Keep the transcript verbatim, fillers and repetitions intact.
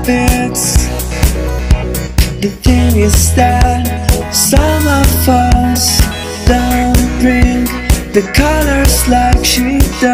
habits. The thing is that some of us don't bring the colors like she does.